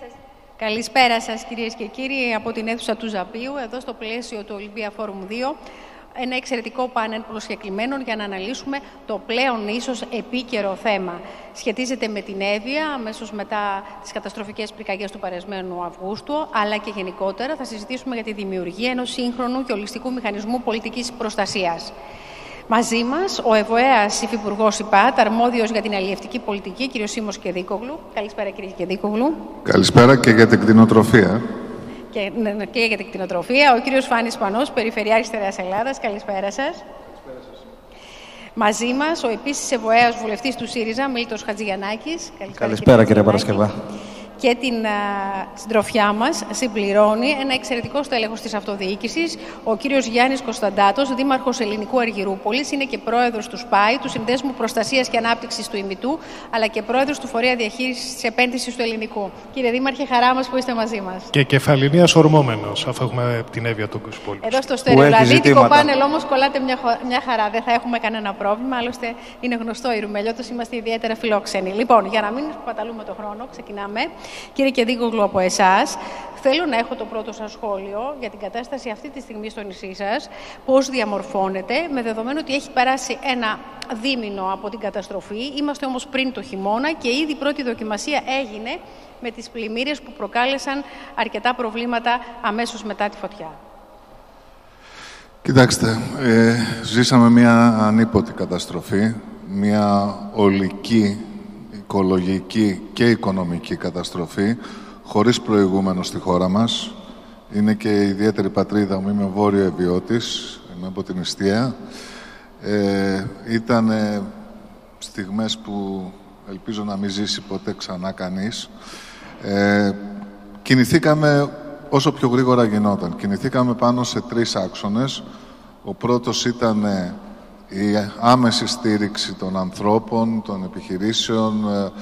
Καλησπέρα σας κυρίες και κύριοι από την αίθουσα του Ζαπίου, εδώ στο πλαίσιο του Olympia Forum II. Ένα εξαιρετικό πάνελ προσκεκλημένων για να αναλύσουμε το πλέον ίσως επίκαιρο θέμα. Σχετίζεται με την Evia, αμέσως μετά τις καταστροφικές πυρκαγιές του περασμένου Αυγούστου, αλλά και γενικότερα θα συζητήσουμε για τη δημιουργία ενός σύγχρονου και ολιστικού μηχανισμού πολιτικής προστασίας. Μαζί μας ο Εβοέας Υφυπουργός ΥΠΑΤ, αρμόδιος για την αλλιευτική πολιτική, κ. Σίμος Kedikoglou. Καλησπέρα, κύριε Kedikoglou. Καλησπέρα και για την κτηνοτροφία. Και για την κτηνοτροφία. Ο κύριος Φάνης Spanos, Περιφερειάρχης Στερεάς Ελλάδας. Καλησπέρα σας. Μαζί μας ο επίσης Εβοέας Βουλευτής του ΣΥΡΙΖΑ, Miltos Chatzigiannakis. Καλησπέρα, κύριε Παρασκευά. Και την συντροφιά μας συμπληρώνει ένα εξαιρετικό στέλεχος της αυτοδιοίκησης, ο κύριος Γιάννης Konstantatos, δήμαρχος Ελληνικού Αργυρούπολης, είναι και πρόεδρος του ΣΠΑΙ, του Συνδέσμου Προστασίας και Ανάπτυξης του Ημιτού, αλλά και πρόεδρος του Φορέα Διαχείρισης της Επένδυσης του Ελληνικού. Κύριε Δήμαρχε, χαρά μας που είστε μαζί μας. Και κεφαληνίας ορμόμενος, αφού έχουμε την Evia του υπόλοιπου. Εδώ στο στερεολαδίτικο πάνελ όμως κολλάτε μια χαρά, δεν θα έχουμε κανένα πρόβλημα, άλλωστε είναι γνωστό η Ρουμελιώτος, είμαστε ιδιαίτερα φιλόξενοι. Λοιπόν, για να μην παταλούμε το χρόνο, ξεκινάμε. Κύριε Kedikoglou, από εσάς, θέλω να έχω το πρώτο σας σχόλιο για την κατάσταση αυτή τη στιγμή στο νησί σας, πώς διαμορφώνεται, με δεδομένο ότι έχει περάσει ένα δίμηνο από την καταστροφή, είμαστε όμως πριν το χειμώνα και ήδη η πρώτη δοκιμασία έγινε με τις πλημμύρες που προκάλεσαν αρκετά προβλήματα αμέσως μετά τη φωτιά. Κοιτάξτε, ζήσαμε μια ανίποτη καταστροφή, μια ολική οικολογική και οικονομική καταστροφή, χωρίς προηγούμενο στη χώρα μας. Είναι και η ιδιαίτερη πατρίδα μου, είμαι βόρειο Εβιώτης, είμαι από την Ιστία. Ήταν στιγμές που ελπίζω να μην ζήσει ποτέ ξανά κανείς. Κινηθήκαμε όσο πιο γρήγορα γινόταν. Κινηθήκαμε πάνω σε 3 άξονες. Ο πρώτος ήταν η άμεση στήριξη των ανθρώπων, των επιχειρήσεων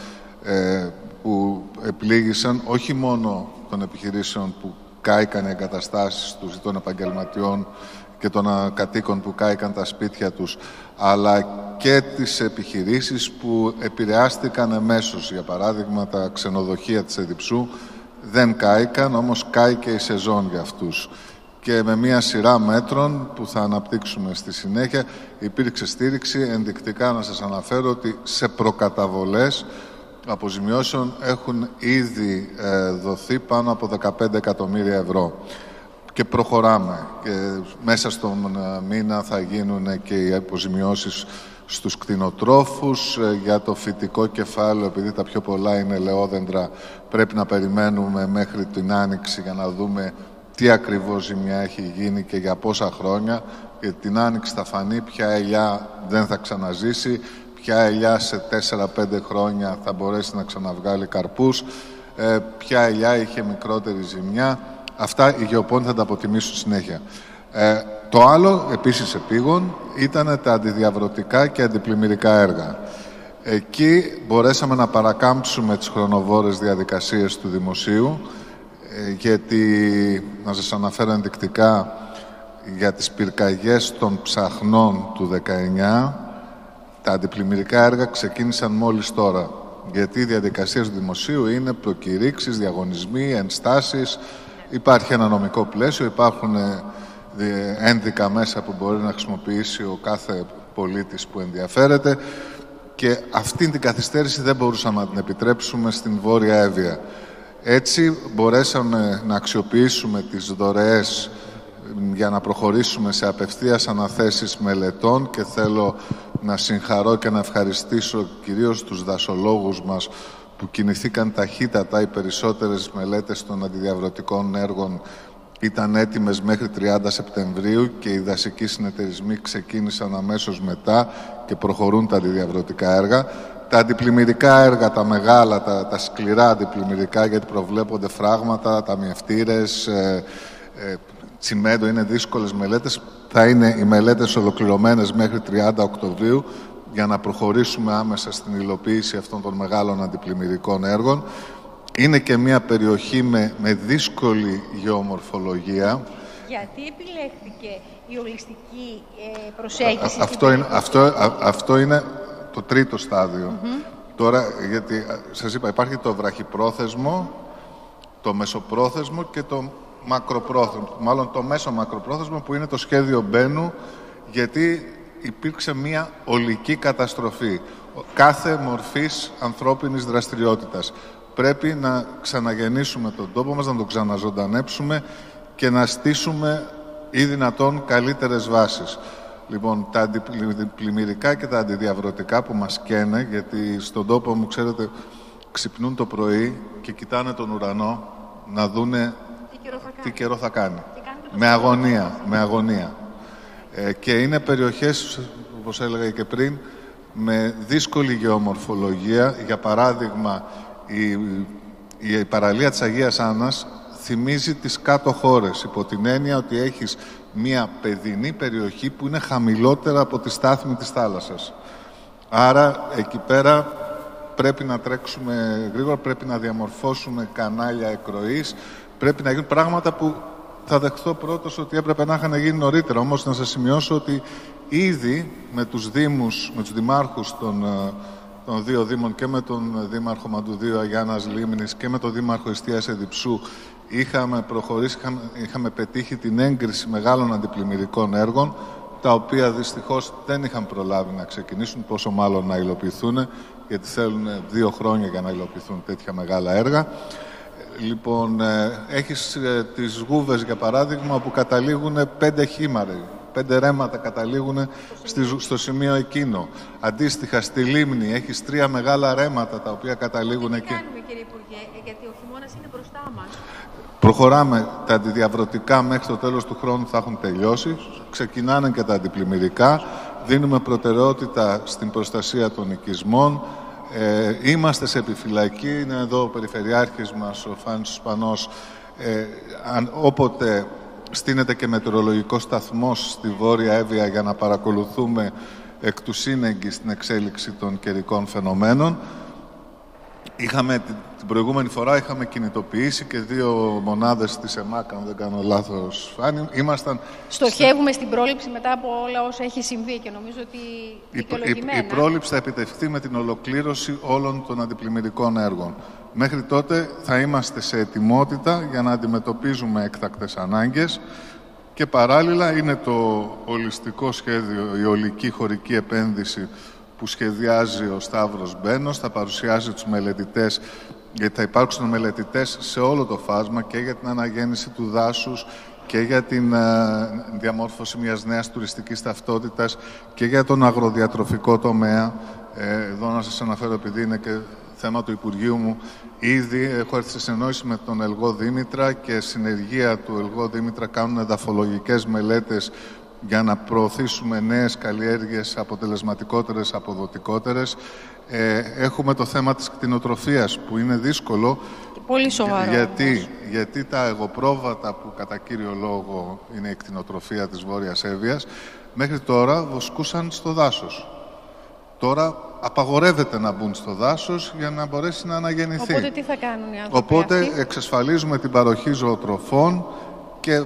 που επλήγησαν, όχι μόνο των επιχειρήσεων που κάηκαν οι εγκαταστάσεις τους ή των επαγγελματιών και των κατοίκων που κάηκαν τα σπίτια τους, αλλά και τις επιχειρήσεις που επηρεάστηκαν εμέσως. Για παράδειγμα, τα ξενοδοχεία της Εδιψού δεν κάηκαν, όμως κάηκε η σεζόν για αυτούς. Και με μία σειρά μέτρων που θα αναπτύξουμε στη συνέχεια υπήρξε στήριξη. Ενδεικτικά να σας αναφέρω ότι σε προκαταβολές αποζημιώσεων έχουν ήδη δοθεί πάνω από 15 εκατομμύρια ευρώ. Και προχωράμε. Και μέσα στον μήνα θα γίνουν και οι αποζημιώσεις στους κτηνοτρόφους. Για το φυτικό κεφάλαιο, επειδή τα πιο πολλά είναι ελαιόδεντρα, πρέπει να περιμένουμε μέχρι την Άνοιξη για να δούμε τι ακριβώς ζημιά έχει γίνει και για πόσα χρόνια. Και την Άνοιξη θα φανεί ποια ελιά δεν θα ξαναζήσει, ποια ελιά σε 4-5 χρόνια θα μπορέσει να ξαναβγάλει καρπούς, ποια ελιά είχε μικρότερη ζημιά. Αυτά οι γεωπόνοι θα τα αποτιμήσουν συνέχεια. Το άλλο, επίσης επίγον, ήταν τα αντιδιαβρωτικά και αντιπλημμυρικά έργα. Εκεί μπορέσαμε να παρακάμψουμε τις χρονοβόρες διαδικασίες του δημοσίου, γιατί, να σας αναφέρω ενδεικτικά, για τις πυρκαγιές των ψαχνών του 19, τα αντιπλημμυρικά έργα ξεκίνησαν μόλις τώρα. Γιατί οι διαδικασίες του δημοσίου είναι προκηρύξεις, διαγωνισμοί, ενστάσεις. Υπάρχει ένα νομικό πλαίσιο, υπάρχουν ένδικα μέσα που μπορεί να χρησιμοποιήσει ο κάθε πολίτης που ενδιαφέρεται και αυτή την καθυστέρηση δεν μπορούσαμε να την επιτρέψουμε στην Βόρεια Evia. Έτσι μπορέσαμε να αξιοποιήσουμε τις δωρεές για να προχωρήσουμε σε απευθείας αναθέσεις μελετών και θέλω να συγχαρώ και να ευχαριστήσω κυρίως τους δασολόγους μας που κινηθήκαν ταχύτατα. Οι περισσότερες μελέτες των αντιδιαβρωτικών έργων ήταν έτοιμες μέχρι 30 Σεπτεμβρίου και οι δασικοί συνεταιρισμοί ξεκίνησαν αμέσως μετά και προχωρούν τα αντιδιαβρωτικά έργα. Τα αντιπλημμυρικά έργα, τα μεγάλα, τα σκληρά αντιπλημμυρικά, γιατί προβλέπονται φράγματα, ταμιευτήρες, τσιμέντο, είναι δύσκολες μελέτες. Θα είναι οι μελέτες ολοκληρωμένες μέχρι 30 Οκτωβρίου για να προχωρήσουμε άμεσα στην υλοποίηση αυτών των μεγάλων αντιπλημμυρικών έργων. Είναι και μια περιοχή με δύσκολη γεωμορφολογία. Γιατί επιλέχθηκε η ολιστική προσέγγιση? Αυτό είναι το τρίτο στάδιο. Τώρα, γιατί σας είπα, υπάρχει το βραχυπρόθεσμο, το μεσοπρόθεσμο και το μακροπρόθεσμο, μάλλον το μέσο μακροπρόθεσμο που είναι το σχέδιο Μπένου, γιατί υπήρξε μια ολική καταστροφή κάθε μορφής ανθρώπινης δραστηριότητας. Πρέπει να ξαναγεννήσουμε τον τόπο μας, να τον ξαναζωντανέψουμε και να στήσουμε ή δυνατόν καλύτερες βάσεις. Λοιπόν, τα αντιπλημμυρικά και τα αντιδιαβρωτικά που μας καίνε, γιατί στον τόπο μου, ξέρετε, ξυπνούν το πρωί και κοιτάνε τον ουρανό να δούνε τι καιρό θα κάνει. Με αγωνία. Και είναι περιοχές, όπως έλεγα και πριν, με δύσκολη γεωμορφολογία. Για παράδειγμα, η παραλία της Αγίας Άννας θυμίζει τις κάτω χώρες, υπό την έννοια ότι έχεις μια παιδινή περιοχή που είναι χαμηλότερα από τη στάθμη της θάλασσας. Άρα, εκεί πέρα πρέπει να τρέξουμε γρήγορα, πρέπει να διαμορφώσουμε κανάλια εκροής, πρέπει να γίνουν πράγματα που θα δεχθώ πρώτος ότι έπρεπε να είχαν γίνει νωρίτερα. Όμως να σας σημειώσω ότι ήδη με τους δήμους, με τους δημάρχους των δύο δήμων και με τον δήμαρχο Μαντουδίου Αγιάννας Λίμνης και με τον δήμαρχο Ιστίας Εδιψού είχαμε προχωρήσει, είχαμε πετύχει την έγκριση μεγάλων αντιπλημμυρικών έργων, τα οποία δυστυχώς δεν είχαν προλάβει να ξεκινήσουν, πόσο μάλλον να υλοποιηθούν, γιατί θέλουν 2 χρόνια για να υλοποιηθούν τέτοια μεγάλα έργα. Λοιπόν, έχεις τις Γούβες, για παράδειγμα, που καταλήγουν 5 χήμαροι. 5 ρέματα καταλήγουν στο σημείο εκείνο. Αντίστοιχα, στη Λίμνη έχεις 3 μεγάλα ρέματα τα οποία καταλήγουν εκεί. Τι κάνουμε, κύριε Υπουργέ, γιατί ο χειμώνας είναι μπροστά μας. Προχωράμε. Τα αντιδιαβρωτικά μέχρι το τέλος του χρόνου θα έχουν τελειώσει. Ξεκινάνε και τα αντιπλημμυρικά. Δίνουμε προτεραιότητα στην προστασία των οικισμών. Είμαστε σε επιφυλακή. Είναι εδώ ο περιφερειάρχης μας, ο Φάνης Σπανός. Όποτε στείνεται και μετεωρολογικός σταθμός στη Βόρεια Εύβοια για να παρακολουθούμε εκ του σύνεγγυς την εξέλιξη των καιρικών φαινομένων. Την προηγούμενη φορά είχαμε κινητοποιήσει και 2 μονάδες της ΕΜΑΚ, αν δεν κάνω λάθος, Φάνη. Στοχεύουμε στην πρόληψη μετά από όλα όσα έχει συμβεί και νομίζω ότι δικαιολογημένα. Η πρόληψη θα επιτευχθεί με την ολοκλήρωση όλων των αντιπλημμυρικών έργων. Μέχρι τότε θα είμαστε σε ετοιμότητα για να αντιμετωπίζουμε έκτακτες ανάγκες και παράλληλα είναι το ολιστικό σχέδιο, η ολική χωρική επένδυση που σχεδιάζει ο Σταύρος Μπένος, θα παρουσιάσει τους μελετητές, γιατί θα υπάρξουν μελετητές σε όλο το φάσμα και για την αναγέννηση του δάσους και για την διαμόρφωση μιας νέας τουριστικής ταυτότητας και για τον αγροδιατροφικό τομέα. Εδώ να σας αναφέρω, επειδή είναι και θέμα του Υπουργείου μου, ήδη έχω έρθει σε συνεννόηση με τον Ελγό Δήμητρα και συνεργεία του Ελγό Δήμητρα κάνουν εδαφολογικές μελέτες για να προωθήσουμε νέες καλλιέργειες αποτελεσματικότερες, αποδοτικότερες. Έχουμε το θέμα της κτηνοτροφίας που είναι δύσκολο. Πολύ σοβαρό. Γιατί τα εγωπρόβατα που κατά κύριο λόγο είναι η κτηνοτροφία της Βόρειας Εύβοιας μέχρι τώρα βοσκούσαν στο δάσος. Τώρα απαγορεύεται να μπουν στο δάσος για να μπορέσει να αναγεννηθεί. Οπότε τι θα κάνουν οι άνθρωποι Οπότε αυτοί? εξασφαλίζουμε την παροχή ζωοτροφών και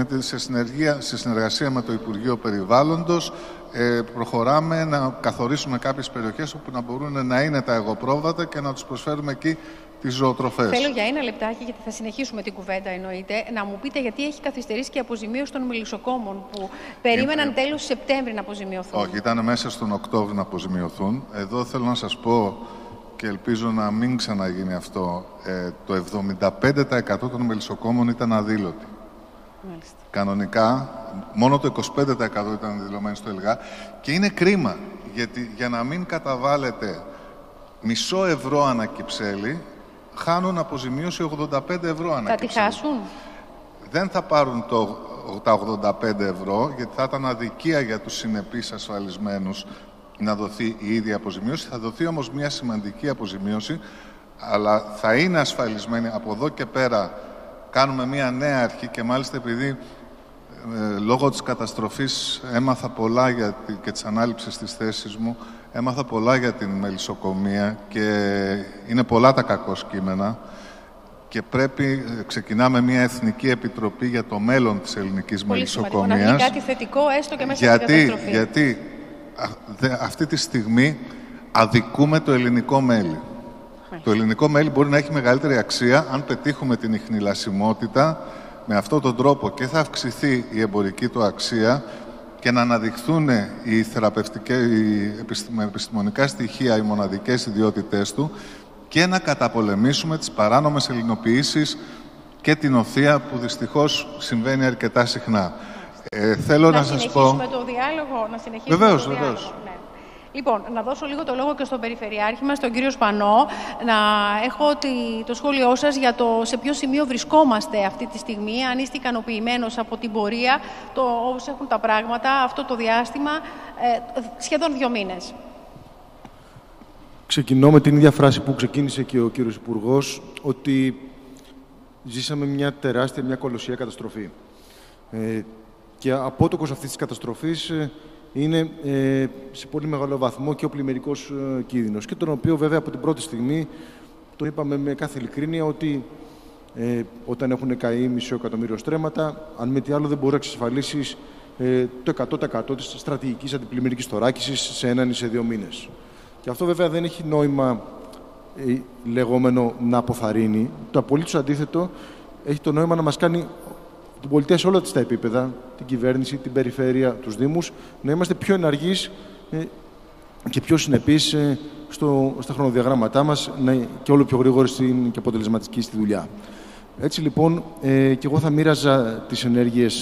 σε συνεργασία με το Υπουργείο Περιβάλλοντος προχωράμε να καθορίσουμε κάποιες περιοχές όπου να μπορούν να είναι τα εγωπρόβατα και να τους προσφέρουμε εκεί τις ζωοτροφές. Θέλω για 1 λεπτάκι, γιατί θα συνεχίσουμε την κουβέντα εννοείται, να μου πείτε γιατί έχει καθυστερήσει και η αποζημίωση των μελισσοκόμων που περίμεναν τέλος Σεπτέμβρη να αποζημιωθούν. Όχι, ήταν μέσα στον Οκτώβριο να αποζημιωθούν. Εδώ θέλω να σας πω και ελπίζω να μην ξαναγίνει αυτό. Το 75% των μελισσοκόμων ήταν αδήλωτοι. Μάλιστα. Κανονικά, μόνο το 25% ήταν δηλωμένοι στο ΕΛΓΑ και είναι κρίμα, γιατί για να μην καταβάλλεται μισό ευρώ ανά κυψέλη, χάνουν αποζημίωση 85 ευρώ ανά κυψέλη. Θα τη χάσουν? Δεν θα πάρουν τα 85 ευρώ, γιατί θα ήταν αδικία για τους συνεπείς ασφαλισμένους να δοθεί η ίδια αποζημίωση. Θα δοθεί όμως μια σημαντική αποζημίωση, αλλά θα είναι ασφαλισμένοι από εδώ και πέρα. Κάνουμε μια νέα αρχή και μάλιστα επειδή λόγω της καταστροφής έμαθα πολλά και της ανάληψης της θέσης μου, έμαθα πολλά για την μελισσοκομεία και είναι πολλά τα κακώς κείμενα και ξεκινάμε μια εθνική επιτροπή για το μέλλον της ελληνικής μελισσοκομείας. Να γίνει κάτι θετικό έστω και μέσα στην καταστροφή. Γιατί αυτή τη στιγμή αδικούμε το ελληνικό μέλι. Το ελληνικό μέλι μπορεί να έχει μεγαλύτερη αξία αν πετύχουμε την ιχνηλασιμότητα με αυτόν τον τρόπο και θα αυξηθεί η εμπορική του αξία και να αναδειχθούν με επιστημονικά στοιχεία οι μοναδικές ιδιότητές του και να καταπολεμήσουμε τις παράνομες ελληνοποιήσεις και την οθεία που δυστυχώς συμβαίνει αρκετά συχνά. Θέλω να σας πω... συνεχίσουμε το διάλογο, να συνεχίσουμε βεβαίως, το διάλογο. βεβαίως. Ναι. Λοιπόν, να δώσω λίγο το λόγο και στον Περιφερειάρχη μας, τον κύριο Σπανό, να έχω το σχόλιο σας για το σε ποιο σημείο βρισκόμαστε αυτή τη στιγμή, αν είστε ικανοποιημένος από την πορεία, όπως έχουν τα πράγματα αυτό το διάστημα, σχεδόν 2 μήνες. Ξεκινώ με την ίδια φράση που ξεκίνησε και ο κύριος Υπουργός, ότι ζήσαμε μια τεράστια, μια κολοσσία καταστροφή. Και απότοκος αυτής της καταστροφής είναι σε πολύ μεγάλο βαθμό και ο πλημμυρικός κίνδυνος. Και τον οποίο βέβαια από την πρώτη στιγμή το είπαμε με κάθε ειλικρίνεια ότι όταν έχουν καεί μισό εκατομμύριο στρέμματα, αν με τι άλλο δεν μπορεί να εξασφαλίσεις το 100% της στρατηγικής αντιπλημμυρικής θωράκισης σε 1 ή σε 2 μήνες. Και αυτό βέβαια δεν έχει νόημα λεγόμενο να αποθαρρύνει. Το απολύτως αντίθετο έχει το νόημα να μας κάνει την πολιτεία σε όλα τα επίπεδα, την κυβέρνηση, την περιφέρεια, τους δήμους, να είμαστε πιο εναργείς και πιο συνεπείς στα χρονοδιαγράμματά μας και όλο πιο γρήγοροι και αποτελεσματικοί στη δουλειά. Έτσι λοιπόν, και εγώ θα μοίραζα τις ενέργειες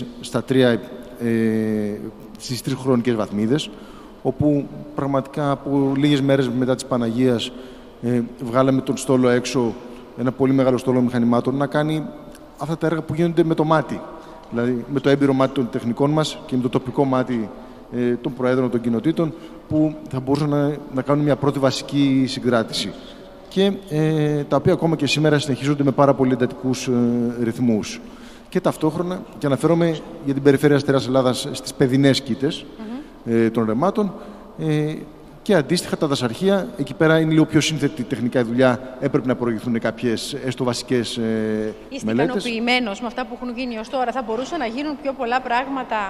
στις 3 χρονικές βαθμίδες, όπου πραγματικά από λίγες μέρες μετά της Παναγίας βγάλαμε τον στόλο έξω, ένα πολύ μεγάλο στόλο μηχανημάτων, να κάνει αυτά τα έργα που γίνονται με το μάτι. Δηλαδή με το έμπειρο μάτι των τεχνικών μας και με το τοπικό μάτι των προέδρων των κοινοτήτων, που θα μπορούσαν να κάνουν μια πρώτη βασική συγκράτηση. Και τα οποία ακόμα και σήμερα συνεχίζονται με πάρα πολύ εντατικούς ρυθμούς. Και ταυτόχρονα, και αναφέρομαι για την περιφέρεια Αστεράς Ελλάδας στις παιδινές κοίτες των ρεμάτων, και αντίστοιχα τα δασαρχεία, εκεί πέρα είναι λίγο πιο σύνθετη τεχνικά η δουλειά, έπρεπε να προηγηθούν κάποιες έστω βασικές μελέτες. Είστε ικανοποιημένος με αυτά που έχουν γίνει ως τώρα? Θα μπορούσαν να γίνουν πιο πολλά πράγματα?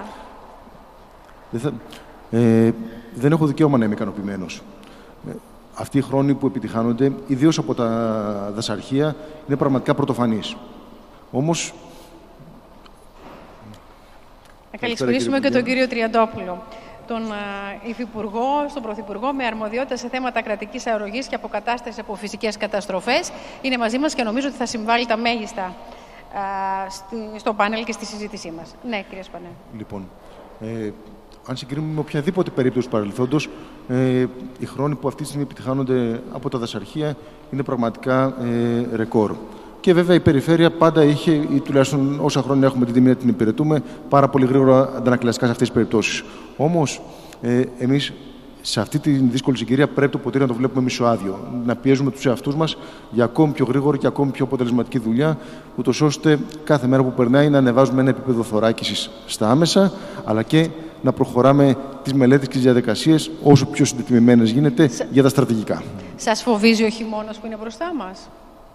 Δεν έχω δικαίωμα να είμαι ικανοποιημένος. Αυτοί οι χρόνοι που επιτυχάνονται, ιδίως από τα δασαρχεία, είναι πραγματικά πρωτοφανείς. Όμως... Να καλησπερίσουμε και τον κύριο Τριαντόπουλο, τον Υφυπουργό, στον Πρωθυπουργό με αρμοδιότητα σε θέματα κρατικής αρρωγής και αποκατάστασης από φυσικές καταστροφές. Είναι μαζί μας και νομίζω ότι θα συμβάλλει τα μέγιστα στο πάνελ και στη συζήτησή μας. Ναι, κύριε Σπανέ. Λοιπόν, αν συγκρίνουμε με οποιαδήποτε περίπτωση παρελθόντος, οι χρόνοι που αυτή τη στιγμή επιτυχάνονται από τα δασαρχεία είναι πραγματικά ρεκόρ. Και βέβαια η περιφέρεια πάντα είχε, ή τουλάχιστον όσα χρόνια έχουμε την τιμή να την υπηρετούμε, πάρα πολύ γρήγορα αντανακλαστικά σε αυτές τις περιπτώσεις. Όμως, εμείς σε αυτή τη δύσκολη συγκυρία πρέπει το ποτήρι να το βλέπουμε μισοάδιο. Να πιέζουμε τους εαυτούς μας για ακόμη πιο γρήγορη και ακόμη πιο αποτελεσματική δουλειά, ούτως ώστε κάθε μέρα που περνάει να ανεβάζουμε ένα επίπεδο θωράκισης στα άμεσα, αλλά και να προχωράμε τις μελέτες και τις διαδικασίες όσο πιο συντετιμημένες γίνεται για τα στρατηγικά. Σας φοβίζει ο χειμώνας που είναι μπροστά μας?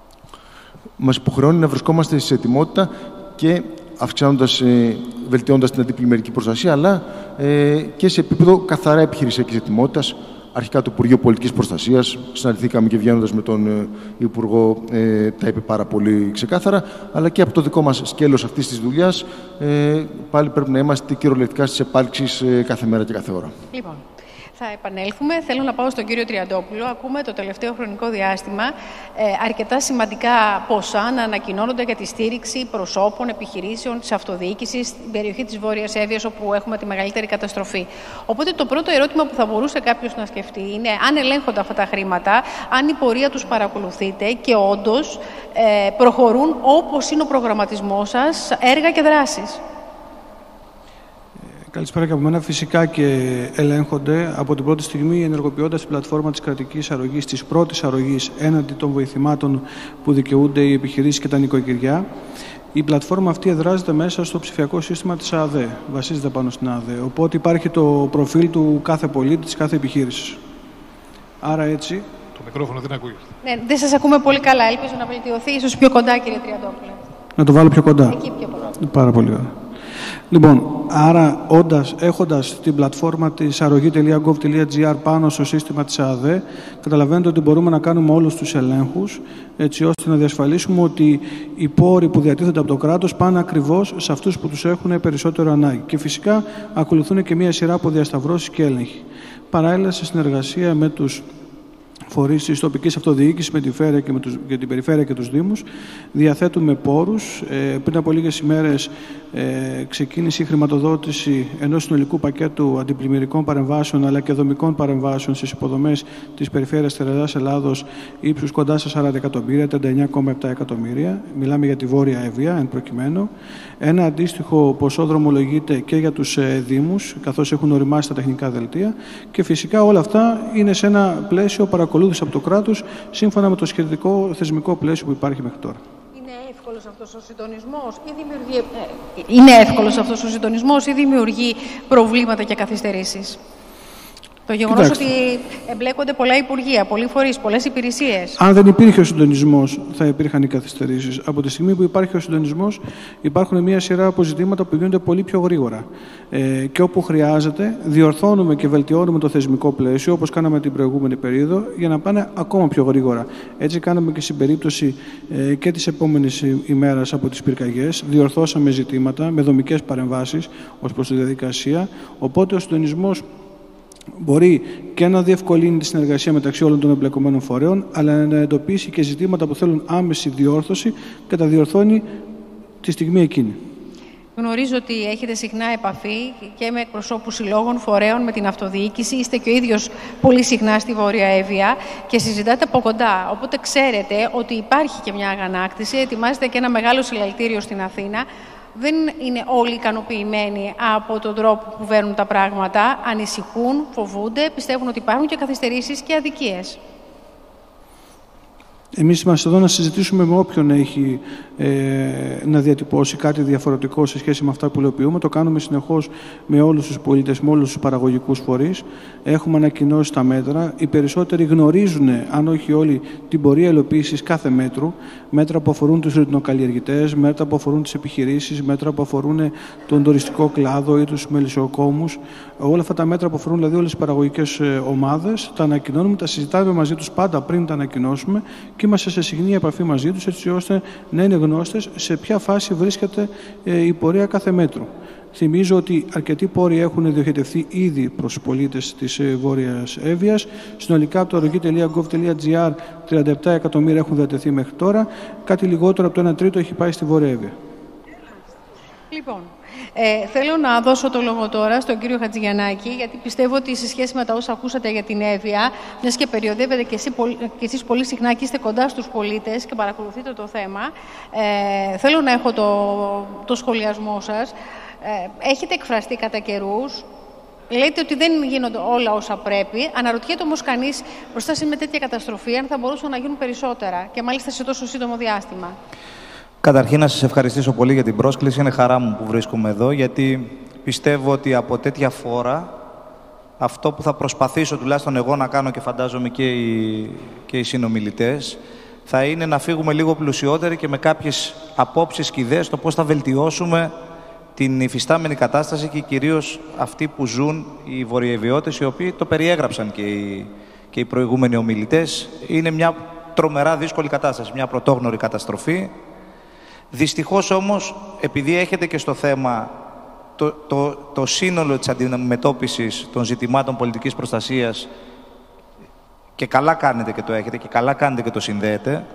Μας υποχρεώνει να βρισκόμαστε σε ετοιμότητα και βελτιώνοντας την αντιπλημμυρική προστασία, αλλά και σε επίπεδο καθαρά επιχειρησιακής ετοιμότητας. Αρχικά το Υπουργείο Πολιτικής Προστασίας, συναντηθήκαμε και βγαίνοντας με τον Υπουργό, τα είπε πάρα πολύ ξεκάθαρα, αλλά και από το δικό μας σκέλος αυτής της δουλειάς, πάλι πρέπει να είμαστε κυριολεκτικά στις επάλξεις κάθε μέρα και κάθε ώρα. Λοιπόν, θα επανέλθουμε. Θέλω να πάω στον κύριο Τριαντόπουλο. Ακούμε το τελευταίο χρονικό διάστημα αρκετά σημαντικά ποσά να ανακοινώνονται για τη στήριξη προσώπων, επιχειρήσεων, της αυτοδιοίκησης στην περιοχή της Βόρειας Εύβοιας, όπου έχουμε τη μεγαλύτερη καταστροφή. Οπότε το πρώτο ερώτημα που θα μπορούσε κάποιος να σκεφτεί είναι αν ελέγχονται αυτά τα χρήματα, αν η πορεία τους παρακολουθείτε και όντως προχωρούν όπως είναι ο προγραμματισμός σας, έργα και δράσεις. Καλησπέρα και από μένα. Φυσικά και ελέγχονται από την πρώτη στιγμή, ενεργοποιώντας την πλατφόρμα της κρατικής αρρωγής, της πρώτης αρρωγής έναντι των βοηθημάτων που δικαιούνται οι επιχειρήσεις και τα νοικοκυριά. Η πλατφόρμα αυτή εδράζεται μέσα στο ψηφιακό σύστημα της ΑΔΕ, βασίζεται πάνω στην ΑΔΕ. Οπότε υπάρχει το προφίλ του κάθε πολίτη, της κάθε επιχείρησης. Άρα έτσι. Το μικρόφωνο δεν ακούγεται. Ναι, δεν σας ακούμε πολύ καλά. Ελπίζω να βελτιωθεί. Ίσως πιο κοντά, κύριε Τριαντόπουλε. Να το βάλω πιο κοντά. Εκεί πιο κοντά. Πάρα πολύ ωραία. Λοιπόν, άρα έχοντας την πλατφόρμα της arrogi.gov.gr πάνω στο σύστημα της ΑΔΕ, καταλαβαίνετε ότι μπορούμε να κάνουμε όλους τους ελέγχους, έτσι ώστε να διασφαλίσουμε ότι οι πόροι που διατίθενται από το κράτος πάνε ακριβώς σε αυτούς που τους έχουν περισσότερο ανάγκη. Και φυσικά ακολουθούν και μία σειρά από διασταυρώσεις και έλεγχοι. Παράλληλα, σε συνεργασία με τους φορείς της τοπικής αυτοδιοίκησης, με την περιφέρεια και τους Δήμους, διαθέτουμε πόρους. Πριν από λίγες ημέρες ξεκίνησε η χρηματοδότηση ενός συνολικού πακέτου αντιπλημμυρικών παρεμβάσεων αλλά και δομικών παρεμβάσεων στις υποδομές της περιφέρειας της Ελλάδος ύψους κοντά στα 40 εκατομμύρια, 39,7 εκατομμύρια. Μιλάμε για τη Βόρεια Evia, εν προκειμένου. Ένα αντίστοιχο ποσό δρομολογείται και για τους Δήμους, καθώς έχουν οριμάσει τα τεχνικά δελτία. Και φυσικά όλα αυτά είναι σε ένα πλαίσιο παρακολούθηση από το κράτος, σύμφωνα με το σχετικό θεσμικό πλαίσιο που υπάρχει μέχρι τώρα. Είναι εύκολος αυτός ο συντονισμός ή δημιουργεί προβλήματα και καθυστερήσεις? Το γεγονός ότι εμπλέκονται πολλά υπουργεία, πολλοί φορείς, πολλές υπηρεσίες. Αν δεν υπήρχε ο συντονισμός, θα υπήρχαν οι καθυστερήσεις. Από τη στιγμή που υπάρχει ο συντονισμός, υπάρχουν μια σειρά από ζητήματα που γίνονται πολύ πιο γρήγορα. Και όπου χρειάζεται, διορθώνουμε και βελτιώνουμε το θεσμικό πλαίσιο, όπως κάναμε την προηγούμενη περίοδο, για να πάνε ακόμα πιο γρήγορα. Έτσι, κάναμε και στην περίπτωση και της επόμενης ημέρας από τις πυρκαγιές. Διορθώσαμε ζητήματα με δομικές παρεμβάσεις ως προς τη διαδικασία. Οπότε ο συντονισμός μπορεί και να διευκολύνει τη συνεργασία μεταξύ όλων των εμπλεκομένων φορέων, αλλά να εντοπίσει και ζητήματα που θέλουν άμεση διόρθωση και τα διορθώνει τη στιγμή εκείνη. Γνωρίζω ότι έχετε συχνά επαφή και με εκπροσώπους συλλόγων, φορέων, με την αυτοδιοίκηση. Είστε και ο ίδιος πολύ συχνά στη Βόρεια Evia και συζητάτε από κοντά. Οπότε ξέρετε ότι υπάρχει και μια αγανάκτηση. Ετοιμάζεται και ένα μεγάλο συλλαλητήριο στην Αθήνα. Δεν είναι όλοι ικανοποιημένοι από τον τρόπο που βαίνουν τα πράγματα. Ανησυχούν, φοβούνται, πιστεύουν ότι υπάρχουν και καθυστερήσεις και αδικίες. Εμείς είμαστε εδώ να συζητήσουμε με όποιον έχει να διατυπώσει κάτι διαφορετικό σε σχέση με αυτά που υλοποιούμε. Το κάνουμε συνεχώς με όλους τους πολίτες, με όλους τους παραγωγικούς φορείς. Έχουμε ανακοινώσει τα μέτρα. Οι περισσότεροι γνωρίζουν, αν όχι όλοι, την πορεία υλοποίησης κάθε μέτρου. Μέτρα που αφορούν τους ρυτινοκαλλιεργητές, μέτρα που αφορούν τις επιχειρήσεις, μέτρα που αφορούν τον τουριστικό κλάδο ή τους μελισσοκόμους. Όλα αυτά τα μέτρα που αφορούν δηλαδή όλες τις παραγωγικές ομάδες, τα ανακοινώνουμε, τα συζητάμε μαζί τους πάντα πριν τα ανακοινώσουμε και είμαστε σε συχνή επαφή μαζί τους, έτσι ώστε να είναι γνώστες σε ποια φάση βρίσκεται η πορεία κάθε μέτρου. Θυμίζω ότι αρκετοί πόροι έχουν διοχετευτεί ήδη προς τους πολίτες της Βόρειας Εύβοιας. Συνολικά από το arrogi.gov.gr 37 εκατομμύρια έχουν διατεθεί μέχρι τώρα. Κάτι λιγότερο από το 1 τρίτο έχει πάει στη Βόρεια Εύβοια. Λοιπόν, θέλω να δώσω το λόγο τώρα στον κύριο Chatzigiannakis, γιατί πιστεύω ότι σε σχέση με τα όσα ακούσατε για την Evia, μιας και περιοδεύετε και εσείς πολύ συχνά και είστε κοντά στους πολίτες και παρακολουθείτε το θέμα, θέλω να έχω το σχολιασμό σας. Έχετε εκφραστεί κατά καιρούς, λέτε ότι δεν γίνονται όλα όσα πρέπει. Αναρωτιέται όμως κανείς μπροστά σε μια τέτοια καταστροφή αν θα μπορούσαν να γίνουν περισσότερα και μάλιστα σε τόσο σύντομο διάστημα. Καταρχήν να σας ευχαριστήσω πολύ για την πρόσκληση. Είναι χαρά μου που βρίσκομαι εδώ, γιατί πιστεύω ότι από τέτοια φόρα αυτό που θα προσπαθήσω τουλάχιστον εγώ να κάνω και φαντάζομαι και οι συνομιλητές θα είναι να φύγουμε λίγο πλουσιότεροι και με κάποιες απόψεις και ιδέες το πώς θα βελτιώσουμε την υφιστάμενη κατάσταση και κυρίως αυτοί που ζουν οι βορειοεβιώτες, οι οποίοι το περιέγραψαν και οι προηγούμενοι ομιλητές. Είναι μια τρομερά δύσκολη κατάσταση, μια πρωτόγνωρη καταστροφή. Δυστυχώς όμως, επειδή έχετε και στο θέμα το σύνολο της αντιμετώπισης των ζητημάτων πολιτικής προστασίας και καλά κάνετε και το έχετε και καλά κάνετε και το συνδέετε,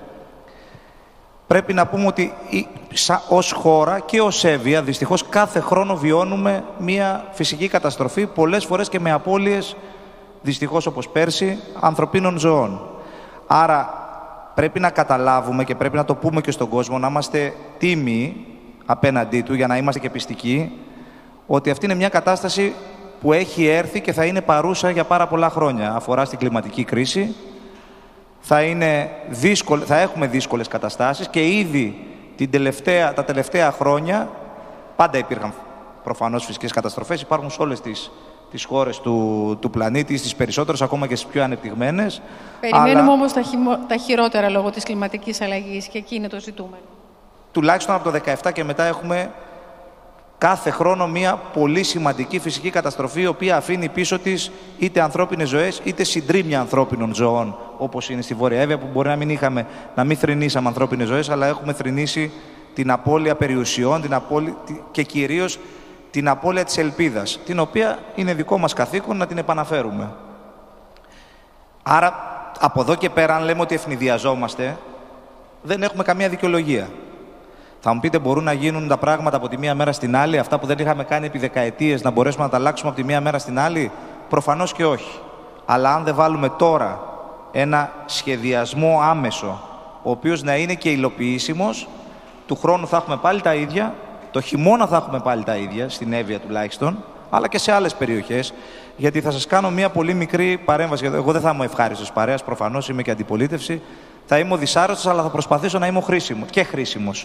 πρέπει να πούμε ότι ως χώρα και ως Evia, δυστυχώς κάθε χρόνο βιώνουμε μια φυσική καταστροφή, πολλές φορές και με απώλειες, δυστυχώς όπως πέρσι, ανθρωπίνων ζωών. Άρα πρέπει να καταλάβουμε και πρέπει να το πούμε και στον κόσμο, να είμαστε τίμοι απέναντί του για να είμαστε και πιστικοί, ότι αυτή είναι μια κατάσταση που έχει έρθει και θα είναι παρούσα για πάρα πολλά χρόνια. Αφορά στην κλιματική κρίση, θα έχουμε δύσκολες καταστάσεις και ήδη τα τελευταία χρόνια πάντα υπήρχαν προφανώς φυσικές καταστροφές, υπάρχουν σε όλες τις χώρες του πλανήτη, στις περισσότερες, ακόμα και στις πιο ανεπτυγμένες. Περιμένουμε όμως τα χειρότερα λόγω της κλιματικής αλλαγής και εκεί είναι το ζητούμενο. Τουλάχιστον από το 2017 και μετά έχουμε κάθε χρόνο μια πολύ σημαντική φυσική καταστροφή, η οποία αφήνει πίσω της είτε ανθρώπινες ζωές, είτε συντρίμμια ανθρώπινων ζωών, όπως είναι στη Βόρεια Εύβοια, που μπορεί να μην θρηνήσαμε ανθρώπινες ζωές, αλλά έχουμε θρηνήσει την απώλεια περιουσιών και κυρίως την απώλεια της ελπίδας, την οποία είναι δικό μας καθήκον να την επαναφέρουμε. Άρα, από εδώ και πέρα, αν λέμε ότι ευνηδιαζόμαστε, δεν έχουμε καμία δικαιολογία. Θα μου πείτε, μπορούν να γίνουν τα πράγματα από τη μία μέρα στην άλλη, αυτά που δεν είχαμε κάνει επί δεκαετίες, να μπορέσουμε να τα αλλάξουμε από τη μία μέρα στην άλλη? Προφανώς και όχι. Αλλά αν δεν βάλουμε τώρα ένα σχεδιασμό άμεσο, ο οποίος να είναι και υλοποιήσιμος, του χρόνου θα έχουμε πάλι τα ίδια, το χειμώνα θα έχουμε πάλι τα ίδια, στην Εύβοια τουλάχιστον, αλλά και σε άλλες περιοχές. Γιατί θα σας κάνω μια πολύ μικρή παρέμβαση. Εγώ δεν θα είμαι ευχάριστος παρέας, προφανώς είμαι και αντιπολίτευση. Θα είμαι ο δυσάρεστος, αλλά θα προσπαθήσω να είμαι χρήσιμος.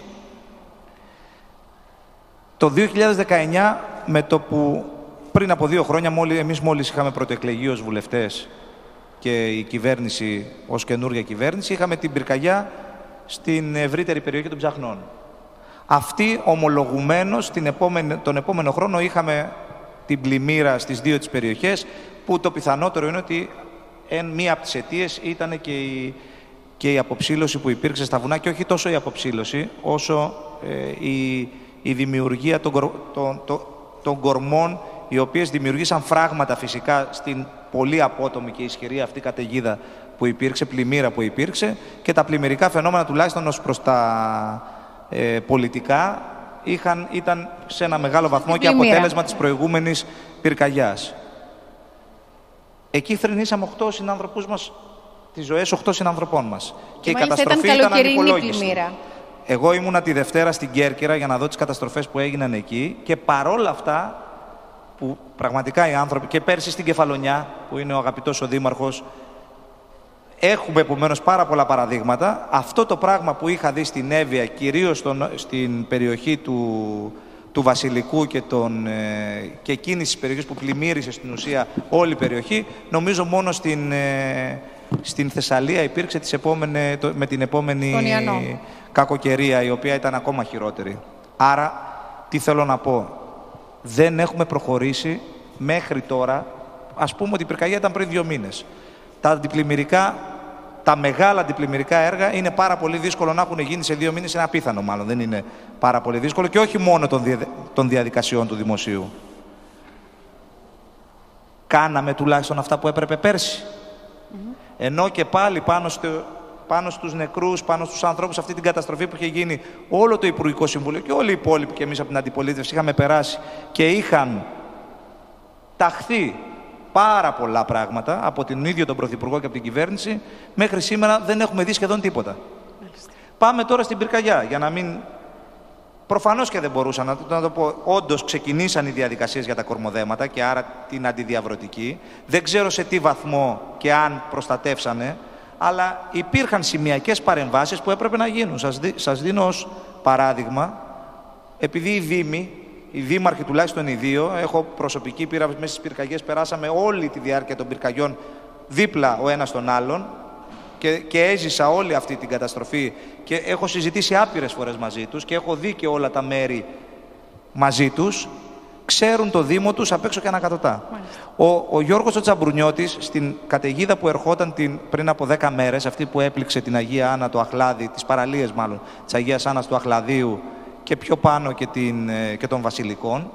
Το 2019, με το που πριν από 2 χρόνια, εμείς μόλις είχαμε πρωτοεκλεγεί ως βουλευτές και η κυβέρνηση ως καινούργια κυβέρνηση, είχαμε την πυρκαγιά στην ευρύτερη περιοχή των Ψαχνών. Αυτή, ομολογουμένως, τον επόμενο χρόνο είχαμε την πλημμύρα στις 2 τις περιοχές, που το πιθανότερο είναι ότι μία από τις αιτίες ήταν και η αποψήλωση που υπήρξε στα βουνά, και όχι τόσο η αποψήλωση, όσο η δημιουργία των κορμών, οι οποίες δημιουργήσαν φράγματα φυσικά στην πολύ απότομη και ισχυρή αυτή καταιγίδα που υπήρξε, πλημμύρα που υπήρξε, και τα πλημμυρικά φαινόμενα, τουλάχιστον ως προς τα πολιτικά, ήταν σε ένα μεγάλο βαθμό και αποτέλεσμα της προηγούμενης πυρκαγιάς. Εκεί θρηνήσαμε 8 συνανθρωπούς μας, τις ζωές 8 συνανθρωπών μας. Και η καταστροφή ήταν ανυπολόγιστη. Εγώ ήμουνα τη Δευτέρα στην Κέρκυρα για να δω τις καταστροφές που έγιναν εκεί, και παρόλα αυτά, που πραγματικά οι άνθρωποι, και πέρσι στην Κεφαλονιά, που είναι ο αγαπητός ο Δήμαρχος, έχουμε επομένως πάρα πολλά παραδείγματα. Αυτό το πράγμα που είχα δει στην Εύβοια, κυρίως στην περιοχή του Βασιλικού και εκείνης της περιοχής που πλημμύρισε στην ουσία όλη η περιοχή, νομίζω μόνο στην Θεσσαλία υπήρξε με την επόμενη κακοκαιρία, η οποία ήταν ακόμα χειρότερη. Άρα, τι θέλω να πω? Δεν έχουμε προχωρήσει μέχρι τώρα. Ας πούμε ότι η πυρκαγιά ήταν πριν 2 μήνες. Τα μεγάλα αντιπλημμυρικά έργα είναι πάρα πολύ δύσκολο να έχουν γίνει σε 2 μήνες. Είναι απίθανο, μάλλον. Δεν είναι πάρα πολύ δύσκολο, και όχι μόνο των διαδικασιών του δημοσίου. Κάναμε τουλάχιστον αυτά που έπρεπε πέρσι. Ενώ και πάλι πάνω στους νεκρούς, πάνω στους ανθρώπους, αυτή την καταστροφή που είχε γίνει, όλο το Υπουργικό Συμβούλιο και όλοι οι υπόλοιποι, και εμείς από την αντιπολίτευση είχαμε περάσει και είχαν ταχθεί πάρα πολλά πράγματα από τον ίδιο τον Πρωθυπουργό και από την κυβέρνηση. Μέχρι σήμερα δεν έχουμε δει σχεδόν τίποτα. Πάμε τώρα στην πυρκαγιά, για να μην... Προφανώς και δεν μπορούσα να το πω. Όντως ξεκινήσαν οι διαδικασίες για τα κορμοδέματα και άρα την αντιδιαβρωτική. Δεν ξέρω σε τι βαθμό και αν προστατεύσανε, αλλά υπήρχαν σημειακές παρεμβάσεις που έπρεπε να γίνουν. Σας δίνω ως παράδειγμα, επειδή οι δήμαρχοι, τουλάχιστον οι 2, έχω προσωπική πείρα μέσα στις πυρκαγιές, περάσαμε όλη τη διάρκεια των πυρκαγιών δίπλα ο ένας τον άλλον και έζησα όλη αυτή την καταστροφή και έχω συζητήσει άπειρες φορές μαζί τους και έχω δει και όλα τα μέρη μαζί τους. Ξέρουν το Δήμο τους απ' έξω και ανακατοτά. Ο Γιώργος ο Τσαμπρουνιώτης, στην καταιγίδα που ερχόταν πριν από 10 μέρες, αυτή που έπληξε την Αγία Άννα του Αχλάδη, τις παραλίες μάλλον, της Αγίας Άννας του Αχλαδίου και πιο πάνω και των Βασιλικών,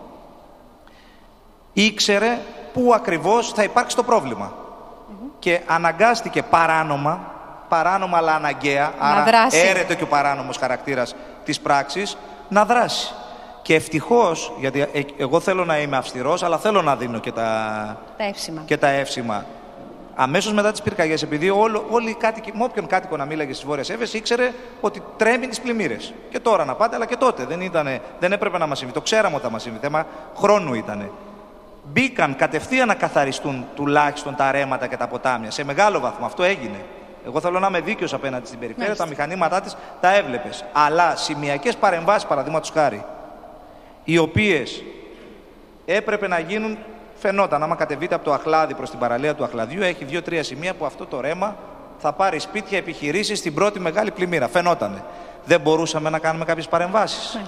ήξερε πού ακριβώς θα υπάρξει το πρόβλημα. Και αναγκάστηκε παράνομα αλλά αναγκαία, άρα έρεται και ο παράνομος χαρακτήρας της πράξης, να δράσει. Και ευτυχώς, γιατί εγώ θέλω να είμαι αυστηρός, αλλά θέλω να δίνω και τα εύσημα. Αμέσως μετά τις πυρκαγιές, επειδή όλοι οι κάτοικοι, με όποιον κάτοικο να μίλαγε στις Βόρειες Εύβοιες, ήξερε ότι τρέμει τις πλημμύρες. Και τώρα να πάτε, αλλά και τότε. Δεν έπρεπε να μας συμβεί. Το ξέραμε ότι θα μας συμβεί. Θέμα χρόνου ήτανε. Μπήκαν κατευθείαν να καθαριστούν τουλάχιστον τα ρέματα και τα ποτάμια. Σε μεγάλο βαθμό αυτό έγινε. Εγώ θέλω να είμαι δίκαιος απέναντι στην περιφέρεια. Τα μηχανήματά της τα έβλεπες. Αλλά σημειακές παρεμβάσεις, παραδείγματος χάρη, οι οποίες έπρεπε να γίνουν, φαινόταν. Άμα κατεβείτε από το Αχλάδι προς την παραλία του Αχλαδιού, έχει 2-3 σημεία που αυτό το ρέμα θα πάρει σπίτια, επιχειρήσεις στην πρώτη μεγάλη πλημμύρα. Φαινότανε. Δεν μπορούσαμε να κάνουμε κάποιες παρεμβάσεις.